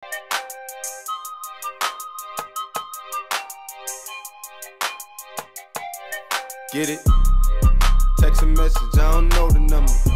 Get it? Text a message, I don't know the number.